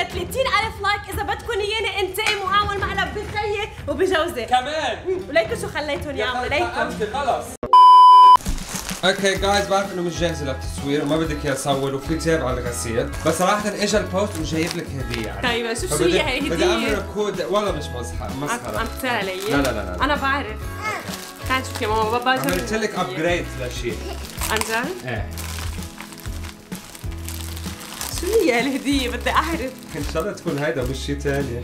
30,000 لايك اذا بدكم اياني انتقم واعمل مقلب بخيي وبجوزي كمان. وليكوا شو خليتهم يعملوا ليكوا. خلص. اوكي جايز، بعرف انه مش جاهزه للتصوير وما بدك اياه تصور وفي تياب على الغسيل، بس صراحه اجى البوست وجايب لك هديه يعني. طيب شوف شو هي هديه. بدي اعمل كود، والله مش مسخره. عم تصير علي؟ لا انا بعرف. تعال شوف يا ماما بابا عملت لك ابجريد لشيء. عن جد؟ ايه. شو هي الهديه؟ بدي اعرف. ان شاء الله تكون هيدا مش شيء ثاني.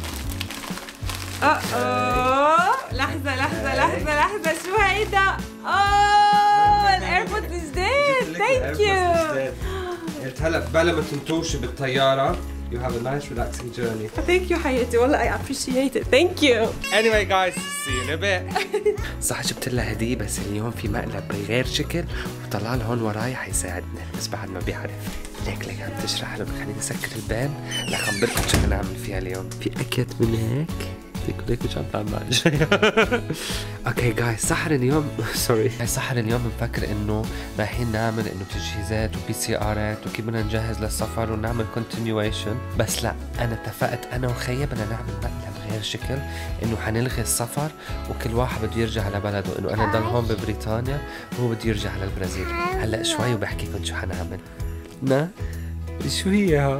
لحظة شو هيدا؟ الايربودز جديد. ثانك يو. قلت هلا بلا ما تنطوشي بالطيارة you have a nice relaxing journey. ثانك يو حياتي، والله I appreciate it. ثانك يو. Anyway guys, see you in a bit. صح جبت لها هدية، بس اليوم في مقلب بغير شكل وطلال هون وراي حيساعدنا، بس بعد ما بيعرف. ليك عم تشرح له، خليني اسكر الباب لأخبركم شو نعمل فيها اليوم. في أكيد من هيك ليكو شو عم تعمل. اوكي جايز، سحر اليوم سوري، سحر اليوم بنفكر انه رايحين نعمل انه تجهيزات وبي سي ارات وكيف بدنا نجهز للسفر ونعمل كونتينيويشن، بس لا انا اتفقت انا وخيا بدنا نعمل مقلب غير شكل، انه حنلغي السفر وكل واحد بده يرجع لبلده، انه انا ضل هون ببريطانيا وهو بده يرجع للبرازيل. هلا شوي وبحكيكم شو حنعمل. نا شو هي ها؟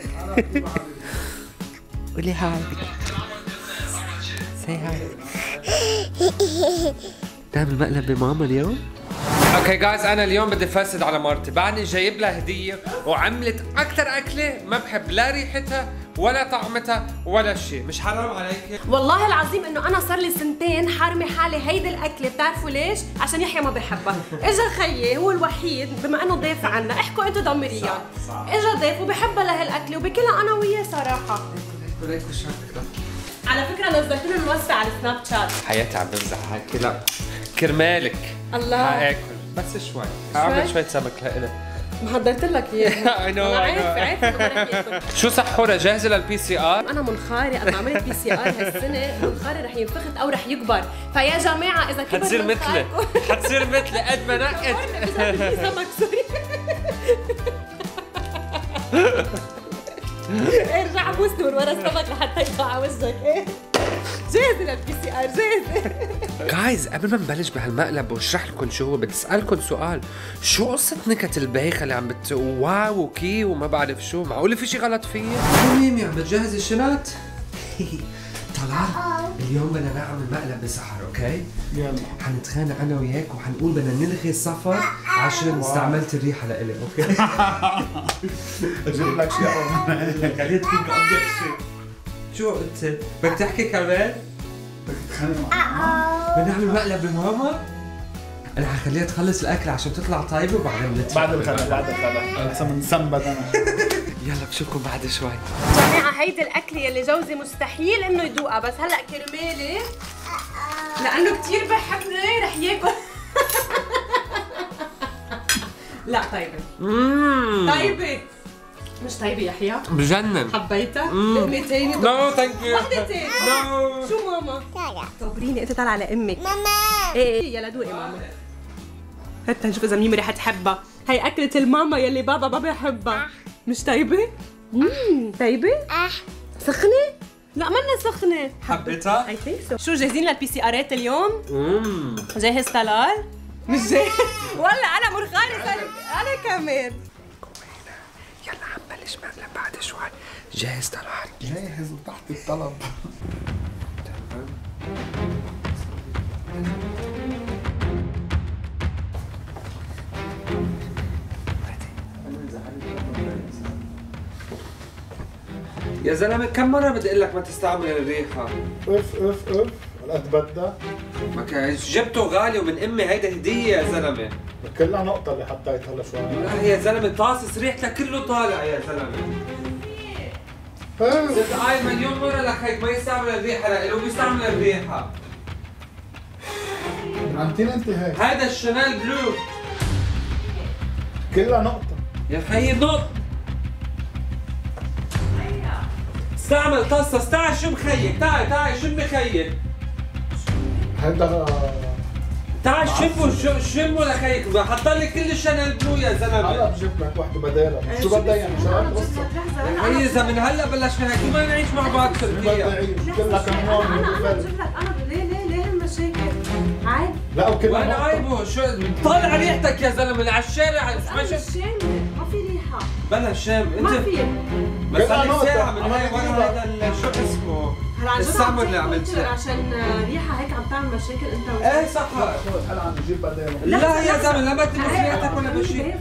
قولي هاي. Say hi. نعمل مقلب بماما اليوم؟ اوكي جايز، انا اليوم بدي فاسد على مرتي، بعدني جايب لها هديه وعملت اكثر اكله ما بحب لا ريحتها ولا طعمتها ولا شيء. مش حرام عليك؟ والله العظيم انه انا صار لي سنتين حارمه حالي هيدي الاكله، بتعرفوا ليش؟ عشان يحيى ما بحبها. اجا خيي هو الوحيد بما انه ضيف عنا، احكوا انتوا ضميريا. اجا ضيف وبحبها لهالاكله وبكلها انا وياه صراحه. ليكو شكلك. على فكره نزلت له الوصفه على سناب شات. حياتي عم بمزح هيك. لا كرمالك الله حاكل بس شوي، حاعمل شوية سمك لإلك. محضرت لك اياه. اي نو عارف. شو سحورة جاهزة للبي سي ار؟ انا منخاري، انا عملت بي سي ار هالسنه، منخاري رح ينفخت او رح يكبر، فيا جماعه اذا كبر حتصير مثلي، حتصير مثلي قد ما نقت. سمك سوري. ارجع بوسني من ورا السمك لحتى يطلع على وجهك. ايه جاهزة للبي سي ار، جاهزة. جايز، قبل ما نبلش بهالمقلب واشرح لكم شو هو، بدي اسالكم سؤال، شو قصة نكت البايخة اللي عم واو وكي وما بعرف شو؟ معقول في شي غلط فيا؟ ميمي عم بتجهز الشنط؟ طلع اليوم بدنا نعمل مقلب بسحر، اوكي؟ يلا حنتخانق انا وياك وحنقول بدنا نلغي السفر عشان استعملت الريحة لإلي، اوكي؟ اجيب لك شيء خليت فيك ابيض شيء. شو قلت؟ بدك تحكي كمان؟ بدك تتخانق مع بدنا نعمل مقلب بماما؟ انا حخليها تخلص الاكل عشان تطلع طيبه وبعدين نتفق. بعد الغداء لسه بنسنبد انا. يلا بشوفكم بعد شوي. جماعه هيدي الاكله يلي جوزي مستحيل انه يذوقها، بس هلا كرمالي لانه كثير بحبني رح ياكل. لا طيبه. طيبه مش طيبه يحيى؟ بجنن. حبيتها؟ لقمه ثانيه؟ نو ثانك يو. وحده ثانيه؟ نو. شو ماما؟ صبريني انت، طالعه على امك. ماما ايه يلا دوقي ماما. حتى نشوف اذا ميمي رح تحبها. هي اكلة الماما يلي بابا ما بيحبها. مش طيبة؟ طيبة؟ سخنة؟ لا منا سخنة. حبيتها؟ اي ثينك سو. شو جاهزين للبي سي ارات اليوم؟ جاهز طلال؟ مش جاهز؟ والله انا مرخانة انا كمان. يلا حنبلش مقلب بعد شوي. جاهز طلال؟ جاهز وتحت الطلب. يا زلمه كم مره بدي اقول لك ما تستعمل الريحه؟ اف هالقد بدها؟ ما كان جبته غالي ومن امي، هيدا هديه يا زلمه. كلها نقطة اللي حطيتها هلا شوي. لا يا زلمه طاسس ريحتك كله طالع يا زلمه. صرت قايل مليون مره لك هيك ما يستعمل الريحه لإله بيستعمل الريحه. عمتين انت هيك. هذا الشانيل بلو كلها نقطة يا خيي. نقط استعمل طاسه. تعال شو مخيك، تعال شو مخيك. هيدا تعال شموا لخيك حط لي كل شانيل بلو يا زلمه. انا بجيب لك وحده بدالها. شو بدها يعني؟ هي اذا من هلا بلشنا هيك ما نعيش مع بعض تركيا. جبت لك انا بجيب لك انا ليه المشاكل؟ عيب. لا وكلها وانا عيبه شو طالع ريحتك يا زلمه على الشارع. انا شامه ما في ريحه. بلا شام انت ما في. بس خليك ساعه من هاي ورا هذا شو اسمه السامر اللي عملته عشان ريحه هيك عم تعمل مشاكل انت. ايه صح. هلا عم بجيب بدالها. لا يا زلمه لا ما تلبس ريحتك ولا بشيء.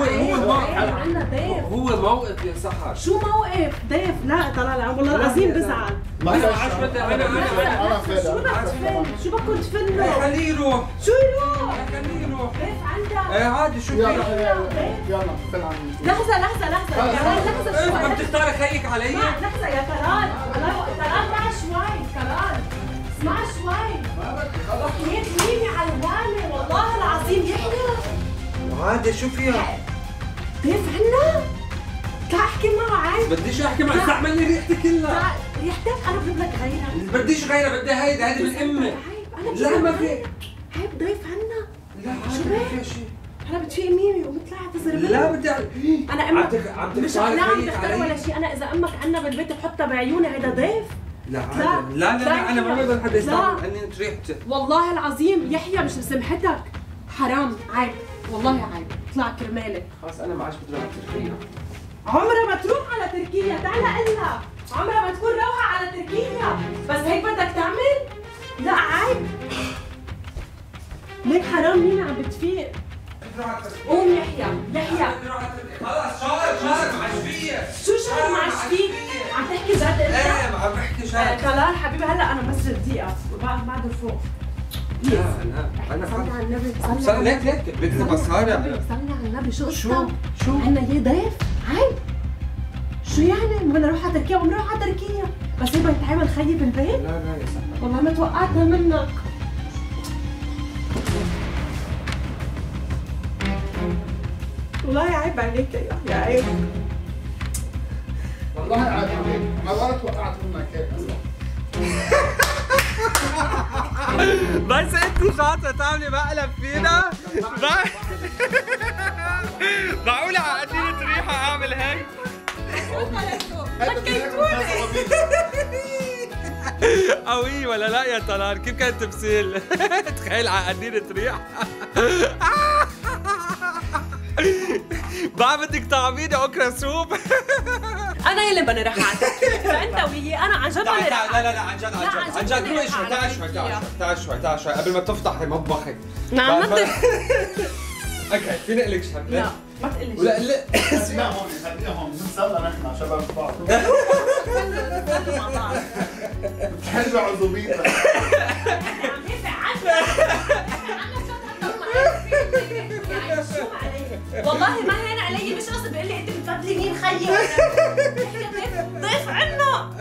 هو موقف يا سحر. شو موقف؟ ضيف لا طلع والله العظيم بزعل. ما انا فيش. انا شو بدك تفل؟ شو بدكم تفلوا؟ خليه يروح. شو يروح؟ خليه يروح. ضيف عندك. ايه عادي شو يلا فيه؟ يلا فل عني. لحظة لحظة انت شوي. بتختار خيك علي؟ لحظة يا كرال. كرال مع شوي كرال. اسمع شوي. خلص. يحييني على الوالي والله العظيم يحيى. عادي شو فيها؟ ضيف عنا؟ تعال احكي معه عادي. بديش احكي معك استعمل لي ريحتي كلها. ريحتك انا بجيب لك غيرها. بديش غيرها بدي هيدي من امي. عيب انا لا ما في. عيب ضيف عنا. لا عادي ما فيها شيء. انا بتفيق ميمي وبطلع تزربني. لا بدي انا امك عم مش تختار انا عم خيك بختار علي؟ ولا شيء. انا اذا امك عنا بالبيت بحطها بعيوني هيدا ضيف. لا عادي. لا انا ما بقدر حدا يستعمل اني ريحتي. والله العظيم يحيى مش بسمحتك. حرام عيب والله عيب. اطلع كرمالي. خلص انا ما عادش بدي اروح تركيا. عمرها ما تروح على تركيا. تعال قلها عمرها ما تكون روحة على تركيا. بس هيك بدك تعمل؟ لا عيب. ليك حرام مين عم بتفيق. قوم يحيى. خلص شهر معش فيا. شو شهر معش فيك؟ عم تحكي جد انت؟ ايه عم بحكي شهر. طلال حبيبي هلا انا بس دقيقة وبعد فوق. لا انا صلي على النبي. ليك بدي مصاري. صلي على النبي. شو شو عنا هي ضيف؟ عيب. شو يعني؟ بدنا نروح على تركيا وبنروح على تركيا. بس هي بدها تعمل خيي بالبيت؟ لا يا سحر. والله ما توقعتها منك. والله عيب عليك يا عيب. والله عادي عليك. ما ولا توقعت منك هيك اصلا. بس انت شاطرة تعملي مقلب فينا؟ معقولة على قديمة ريحة اعمل هيك؟ قوي ولا لا يا طلال؟ كيف كان التمثيل؟ تخيل على قديمة ريحة. ما بدك طعميني اوكرا سوب؟ انا يلي بدي راح اعطيك. فانت وياه انا عن جد بدي راح. لا عن جد روقي شوي. تعال شوي قبل ما تفتحي مطبخك. نعم اوكي فيني اقول لك شغله؟ لا ما تقلي شيء. لا اسمع هون خلينا هون بنتسلى نحن شباب بعض. مع بعض. بتحلوا عزوبيتك. عم يدفع عنك. يعني شو علي؟ والله ما هين علي. مش قصدي بيقول لي انت بتفضلي مين خيي ضيف عنا.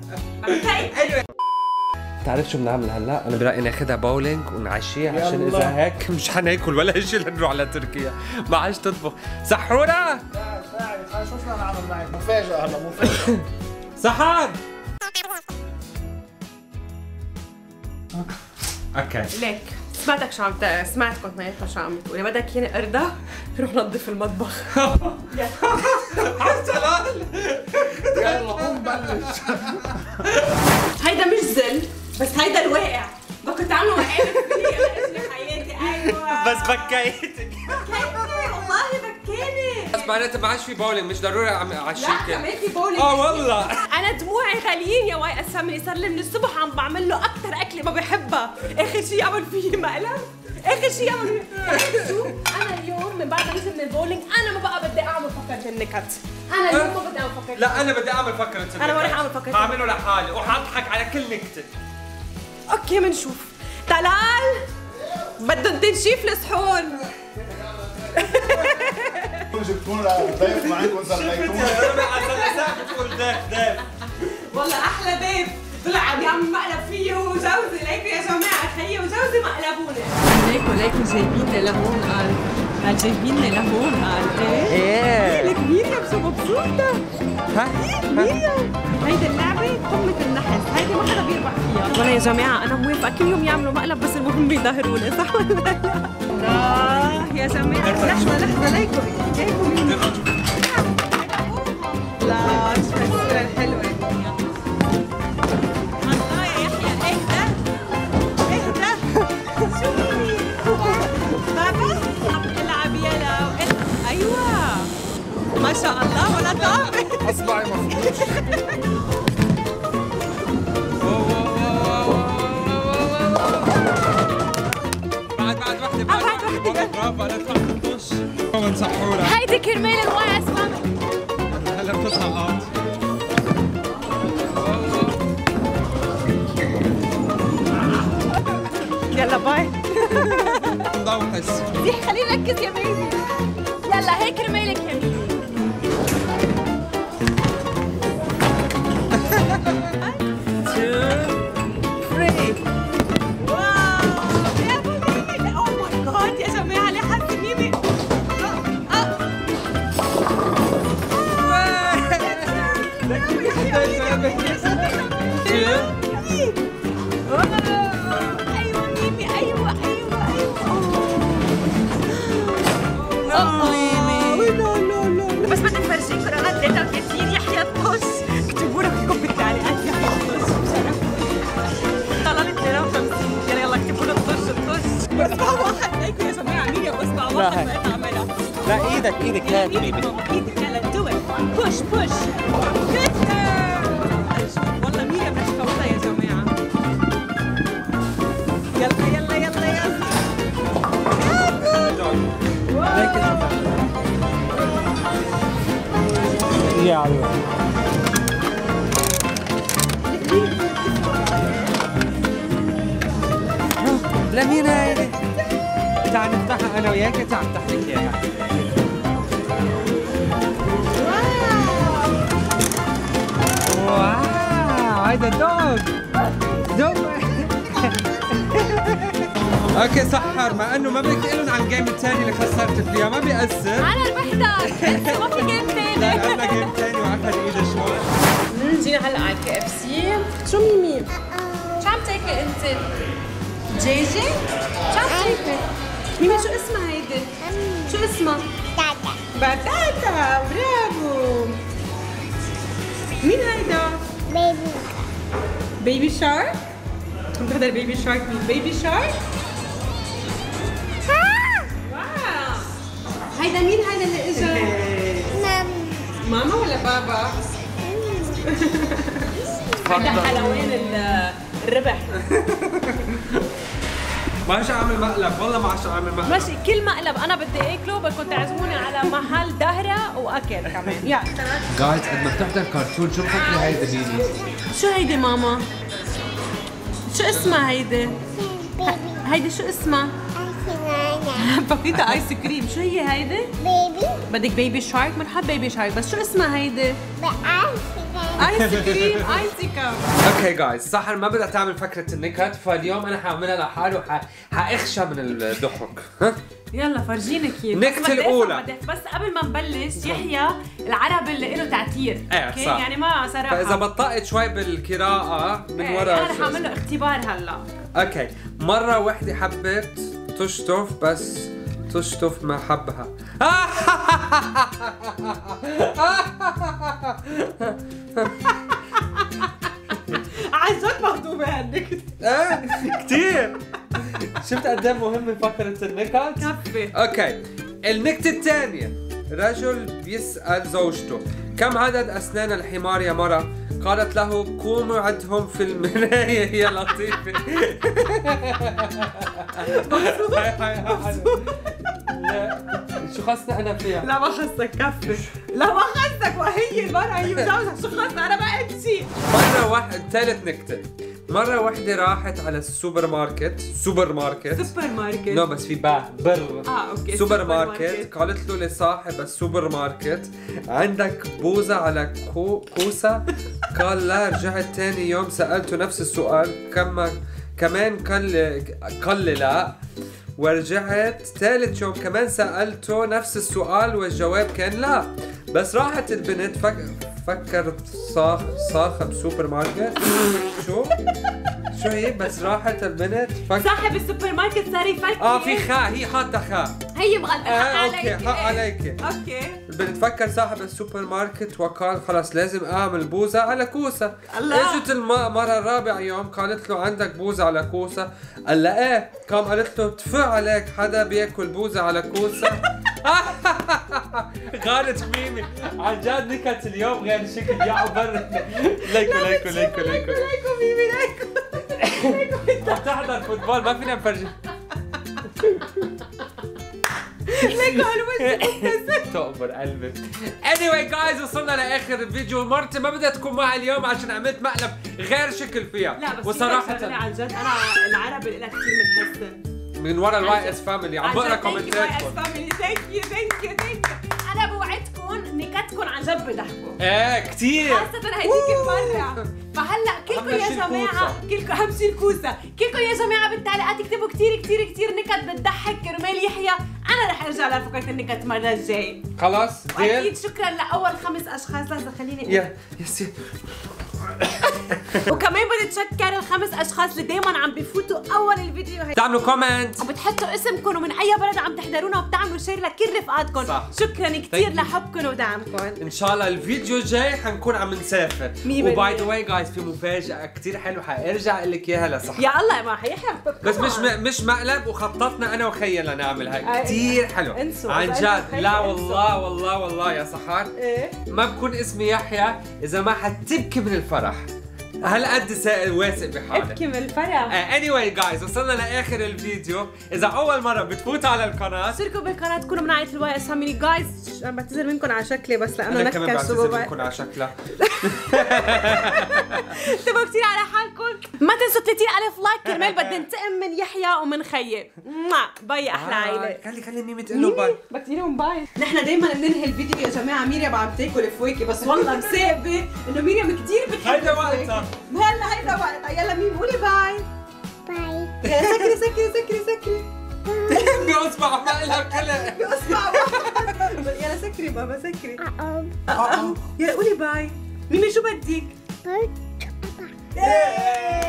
بتعرف شو بنعمل هلا؟ انا برايي ناخذها بولينج ونعشيها عشان اذا هيك مش حناكل ولا شيء لنروح على تركيا. ما عادش تطبخ. سحورة تعال شو بدنا نعمل معك؟ مفاجأة هلا مفاجأة. سحر اوكي ليك سمعتك شو عم سمعت كنت نايفة شو عم بتقولي. بدك اياني ارضى روح نظف المطبخ. حسلال يلا قوم بلش. هيدا مش زل بس هيدا الواقع. بدكم تعملوا مقالب فيي انا اجري حياتي. ايوه بس بكيتك. بكيتني والله بكاني. بس معناتها ما عادش في بولينج. مش ضروري اعشيك. لا كمان في بولينج. والله انا دموعي غاليين يا واي اسامي. صار لي من الصبح عم بعمل له اكثر اكله ما بحبها. اخر شيء يعمل فيي مقلب. اخر شيء يعمل شو انا اليوم من بعد ما نزل من البولينج انا ما بقى بدي اعمل فكره النكت. انا اليوم ما بدي اعمل فكره. لا انا بدي اعمل فكرة. انا ما رح اعمل فكره. هعمله لحالي وحضحك على كل نكتة. اوكي بنشوف. طلال بدهم تنشيف الصحون. جبتون ضيف معكم زليتون. بتقول ضيف والله احلى ضيف. طلع عم يعمل مقلب فيي هو وجوزي. ليكوا يا جماعه خيي وجوزي مقلبوني. ليكوا جايبيني لهون قال جايبيني لهون قال ايه لك ميريام شو مبسوطه. ها ميريام هيدا اللعبه شوفي قمة النحس، هيدي ما حدا بيربح فيها. ولا يا جماعة أنا موافقة كل يوم يعملوا مقلب بس المهم يظهروني، صح ولا لا؟ يا جماعة لحظة ليكم لا شو هالصورة الحلوة. الله يا يحيى اهدى شو مين؟ بابا العب يلا. ايوه ما شاء الله ولا طابة. اصبعي مفروش. بعد واحدة برافو. لا تخافوش ونصحولها. هيدي كرمال الواي اسمع هلا بتسقط. يلا باي. نضوحس. خليني ركز يا بيبي. يلا هيك كرمالك يا بيبي. بس بدي افرجيك رقم 33 يحيى الطش. اكتبوا لكم بالتعليقات يحيى الطش بصراحه. طلعت 53. يلا اكتبوا له الطش. بصبع واحد ليكم يا جماعه. مين بصبع واحد بقيت اعملها؟ لا ايدك يلا ايدك يلا دو ات. بوش والله ميريا بدها تفوتها يا جماعه. يلا يا عيون. لمين هيدي؟ تعال نفتحها انا وياك. تعال افتح لك اياها. واو هيدا دوغ. اوكي سحر، مع انه ما بدك تقلن عن الجيم الثاني اللي خسرت فيها ما بيأثر. انا ربحتك. ما في جيم ثاني. لا عندنا جيم ثاني واخذ ايده شوي. جينا هلا على KFC. شو ميمي؟ شو عم تاكلي انت؟ جيجي؟ شو عم تاكلي؟ ميمي شو اسمها هيدي؟ شو اسمها؟ باتاتا. برافو. مين هيدا؟ بيبي شارك. عم تحضر بيبي شارك. مين بيبي شارك؟ واو. هيدا مين هيدا اللي اجا؟ ماما ولا بابا؟ هيدا حلوان الربح. ما عادش اعمل مقلب، والله ما عادش اعمل مقلب. ماشي كل مقلب انا بدي اكله بدكم تعزموني على محل دهرة واكل كمان. يلا جايز قد ما بتحضر كرتون شو مفكرة هيدا بيبي؟ شو هيدي ماما؟ شو اسمها هيدي؟ هيدي شو اسمها؟ بابيتا ايس كريم. شو هي هيدي؟ بيبي. بدك بيبي شارك؟ بنحب بيبي شارك بس شو اسمها هيدي؟ ايس كريم. ايسيكا. اوكي جايز، سحر ما بدها تعمل فكرة النكت، فاليوم انا حاعملها لحالي وحاخشى من الضحك. ها؟ يلا فرجيني كيف. النكتة الأولى. بس قبل ما نبلش يحيى العربي اللي له تعتير. ايه صح. يعني ما صراحة. فإذا بطأت شوي بالقراءة من ورا. انا حاعمل له اختبار هلا. اوكي، مرة وحدة حبت تشطف بس تشطف ما حبها. عجبك مهضومة هالنكتة. ايه كثير. شفت قد ايه مهمة فقرة النكت؟ كفي. اوكي، النكتة الثانية. رجل بيسأل زوجته كم عدد أسنان الحمار يا مرة؟ قالت له قوموا عدهم في المراية يا لطيفة. لا شو خصني أنا فيها؟ لا ما خصك كفي. لا ما خصك وهي المرة هي مجوزة. شو خصني أنا ما قلت شيء. مرة واحدة. ثالث نكتة. مرة واحدة راحت على السوبر ماركت. سوبر ماركت. نو بس في باء بر. اوكي. سوبر ماركت. قالت له لصاحب السوبر ماركت عندك بوزة على كوسة؟ قال لا. رجعت تاني يوم سألته نفس السؤال كمان قال لي لا. ورجعت ثالث يوم كمان سألته نفس السؤال والجواب كان لا. بس راحت البنت بتتفكر صاحب سوبر ماركت. شو هي بس راحت البنت صاحب السوبر ماركت صار يفكر. في خاء، هي حاطه خاء. هي مغلطة. اوكي حق عليك. اوكي. البنت فكر صاحب السوبر ماركت وقال خلاص لازم اعمل بوزة على كوسة. الله. اجت المرة الرابع يوم قالت له عندك بوزة على كوسة؟ قال لها ايه. قام قالت له تفع عليك حدا بياكل بوزة على كوسة؟ غارت ميمي عن جد نكت اليوم غير شكل يا عبر. ليكو ميمي ليكو. عم تحضر فوتبول ما فينا نفرجي. ليكو هالوجه تقبر قلبي. anyway guys وصلنا لاخر الفيديو. مرتي ما بدها تكون معي اليوم عشان عملت مقلب غير شكل فيها. لا بس وصراحة عن جد انا العربي لها كثير متحسن من ورا الواي اس فاميلي عم بقرا كومنتاتكم. ثانك يو انا بوعدكم نكتكم عن جد بضحكوا. ايه كثير خاصة هديك المرة. فهلا كلكم يا جماعة كلكم اهم شيء الكوسة، كلكم يا جماعة بالتعليقات اكتبوا كثير نكت بتضحك كرمال يحيى. انا رح ارجع لفكرة النكت المرة الجاي. خلاص واكيد شكرا لاول 5 اشخاص. لحظة خليني يا سي. وكمان بدي اتشكر ال5 اشخاص اللي دايما عم بفوتوا اول الفيديو هي تعملوا كومنت وبتحطوا اسمكم ومن اي بلد عم تحضرونا وبتعملوا شير لكل رفقاتكم. صح. شكرا كثير لحبكم ودعمكم. ان شاء الله الفيديو الجاي حنكون عم نسافر. وباي ذا واي جايز في مفاجأة كثير حلوة حارجع اقول لك اياها لصح. يا الله ما حيحيى بس مش مقلب وخططنا انا وخيا لنعمل هاي كثير حلو. عن جد لا والله يا سحر. ايه ما بكون اسمي يحيى اذا ما حتبكي من الفرح. هالقد واثق بحالك. ابكي من الفرح. anyway guys وصلنا لاخر الفيديو. اذا اول مره بتفوتوا على القناه اشتركوا بالقناه تكونوا من عائله الواي اس فاميلي. جايز انا بعتذر منكم على شكلي بس لانه انا كمان نكش بعتذر منكم على شكلها. انتبهوا كثير على حالكم. ما تنسوا 30,000 لايك كرمال بدنا ننتقم من يحيى ومن خيي. باي احلى عائله. خلي ميمي تقول له باي. بدي لهم باي. نحن دائما بننهي الفيديو يا جماعه مريم عم تاكل فواكه بس والله مسابه انه مريم كثير بتحب. هيدا وقتها. هلا هيدا وقتها. يلا ميم قولي باي. يا سكري بأصبع مقلب كله. بأصبع واحد. يلا سكري بابا سكري. يلا قولي باي. ميمي شو بدك؟